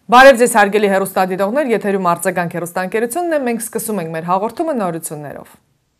Բարև ձեզ հարգելի հեռուստադիտողներ, եթերում արձագանք հեռուստաընկերությունն է, մենք սկսում ենք մեր հաղորդումը նորություններով։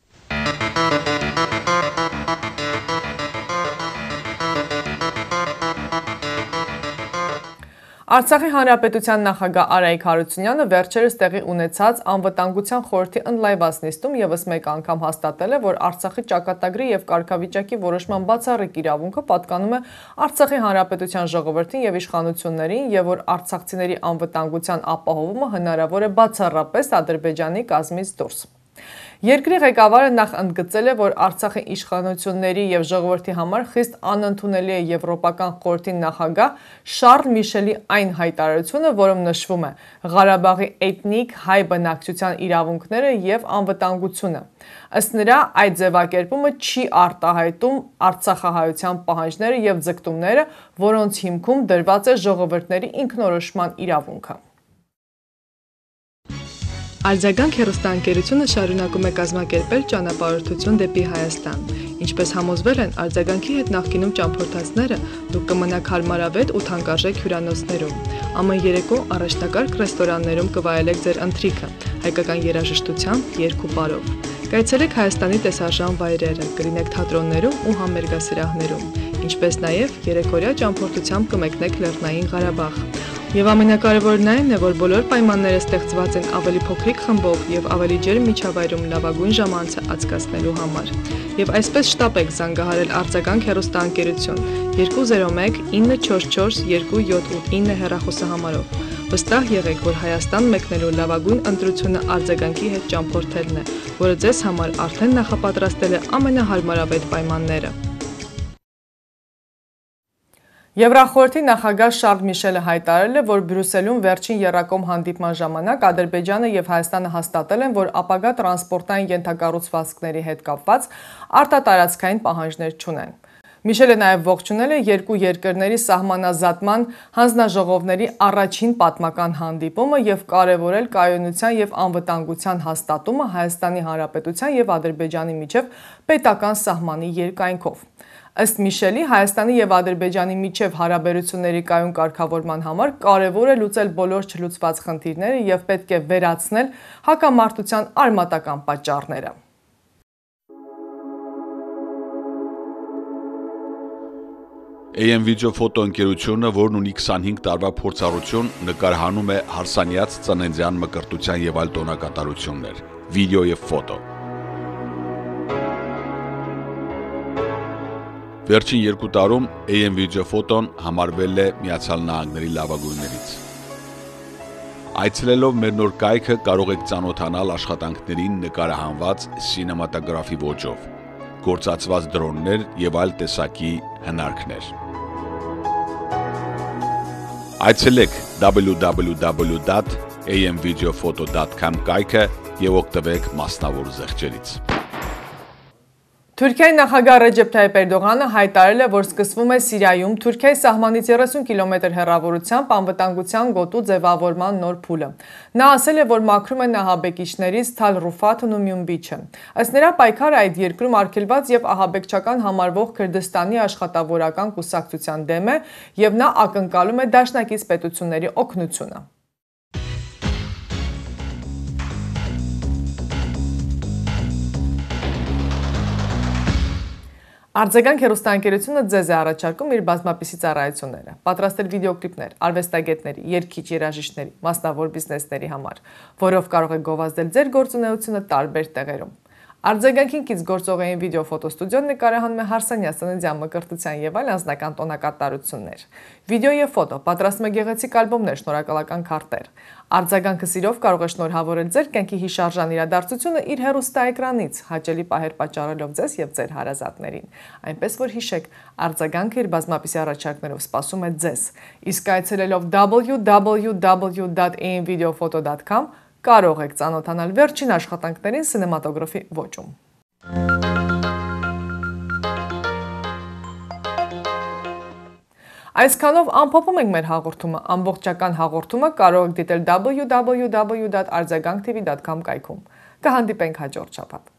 Արցախի հանրապետության նախագահ Արայիկ Հարությունյանը վերջերս տեղի ունեցած անվտանգության խորհրդի ընդլայնված նիստում ևս մեկ անգամ հաստատել է, որ Արցախի ճակատագրի եւ կարգավիճակի որոշման բացառիկ իրավունքը պատկանում է Արցախի հանրապետության ժողովրդին եւ իշխանություններին եւ որ արցախցիների անվտանգության ապահովումը հնարավոր է բացառապես Ադրբեջանի կազմից դուրս։ Երկրի ղեկավարը նախ ընդգծել է, որ Արցախի իշխանությունների եւ ժողովրդի համար խիստ անընդունելի է Եվրոպական խորհրդի նախագահ Շարլ Միշելի այն հայտարարությունը, որում նշվում է Ղարաբաղի էթնիկ հայ բնակչության իրավունքները եւ անվտանգությունը։ Ըստ նրա, այդ ձևակերպումը չի արտահայտում արցախահայության պահանջները եւ ձգտումները, որոնց հիմքում դրված է ժողովրդների ինքնորոշման իրավունքը։ Արձագանք հեռուստաընկերությունը շարունակում է կազմակերպել ճանապարհորդություն դեպի Հայաստան։ Ինչպես համոզվել են արձագանքի հետ նախկինում ճամփորդածները, դուք կմնաք հարմարավետ ու թանկարժեք հյուրանոցներում։ Ամեն երեկո առաջնակարգ ռեստորաններում կվայելեք ձեր ընթրիքը, հայկական երաժշտությամբ, երգ ու պարով։ Կայցելեք Հայաստանի տեսարժան վայրերը, կլինեք թատրոններում ու համերգասրահներում, ինչպես նաև երեկօրյա ճամփորդությամբ կմեկնեք Լեռնային Ղարաբաղ։ Եվ ամենակարևորն այն է, որ բոլոր պայմանները ստեղծված են ավելի փոքրիկ խմբով եւ ավելի ջերմ միջավայրում լավագույն ժամանցը անցկացնելու համար։ Եվ այսպես շտապեք զանգահարել արձագանք հեռուստաընկերություն 201 944 279 հեռախոսահամարով։ Վստահ եղեք, որ Հայաստան մեկնելու լավագույն ընտրությունը արձագանքի հետ ճամփորդելն է, որը ձեզ համար արդեն նախապատրաստել է ամենահարմարավետ պայմանները։ Եվրախորհրդի նախագահ Շարլ Միշելը հայտարարել է, որ Բրյուսելում վերջին եռակողմ հանդիպման ժամանակ Ադրբեջանը եւ Հայաստանը հաստատել են, որ ապագա տրանսպորտային ենթակառուցվածքների հետ կապված արտատարածքային պահանջներ չունեն։ Միշելը նաև ողջունել է երկու երկրների սահմանազատման հանձնաժողովների առաջին պատմական հանդիպումը եւ կարեւորել կայունության եւ անվտանգության հաստատումը Հայաստանի Հանրապետության եւ Ադրբեջանի միջև պետական սահմանի երկայնքով։ Ըստ Միշելի, Հայաստանի եւ Ադրբեջանի միջև հարաբերությունների կայուն կարգավորման համար կարևոր է լուծել բոլոր չլուծված խնդիրները եւ պետք է վերացնել հակամարտության արմատական պատճառները։ AM Video ֆոտոընկերությունը, որն ունի 25 տարվա փորձառություն, նկարահանում է հարսանյաց ծննդյան մկրտության եւ այլ տոնակատարություններ, վիդեո եւ ֆոտո։ Վերջին 2 տարում AM Video ֆոտոն համարվել է Միացյալ Նահանգների լավագույններից։ Այցելելով մեր նոր կայքը կարող եք ծանոթանալ աշխատանքներին նկարահանված սինեմատոգրաֆի ոճով, գործածված դրոններ եւ այլ տեսակի հնարքներ։ Այցելեք www.amvideophoto.com կայքը եւ օգտվեք մասնավոր զեղչերից։ Թուրքիայի նախագահ Ռեջեփ Թայիփ Էրդողանը հայտարարել է, որ սկսվում է Սիրիայում Թուրքիայի սահմանից 30 կիլոմետր հեռավորությամբ անվտանգության գոտու ձևավորման նոր փուլը։ Նա ասել է, որ մաքրում է ահաբեկիչներից Թալ Ռուֆաթն ու Մյունբիչը։ Ըստ նրա, պայքարը այդ երկրում արգելված եւ ահաբեկչական համարվող Քրդստանի աշխատավորական կուսակցության դեմ է եւ նա ակնկալում է դաշնակից պետությունների օգնությունը։ Արձագանք հեռուստաընկերությունը ձեզ է առաջարկում իր բազմապիսի ծառայությունները, պատրաստել վիդեոկլիպներ, արվեստագետների, երգիչ երաժիշտների, մասնավոր բիզնեսների համար, որով կարող եք գովազդել ձեր գործունեությունը տարբեր տեղերում։ Արձագանքին կից գործող էին վիդեո ֆոտոստուդիոն նկարահանում է հարսանյաց ծննդյան մկրտության եւ այլ անձնական տոնակատարություններ։ Վիդեո եւ ֆոտո պատրաստում է գեղեցիկ ալբոմներ, շնորհակալական քարտեր։ Արձագանքը սիրով կարող է շնորհավորել ձեր կյանքի հիշարժան իրադարձությունը իր հեռուստաէկրանից, հաճելի պահեր պատճառելով ձեզ եւ ձեր հարազատներին։ Այնպես որ հիշեք, արձագանքը իր բազմապիսի առաջարկներով սպասում է ձեզ։ Իսկ այցելելով www.amvideophoto.com կարող եք ծանոթանալ վերջին աշխատանքներին սինեմատոգրաֆի ոճում։ Այսքանով ամփոփում ենք մեր հաղորդումը, ամբողջական հաղորդումը կարող եք դիտել www.արձագանktv.com կայքում։ Կհանդիպենք հաջորդ շաբաթ։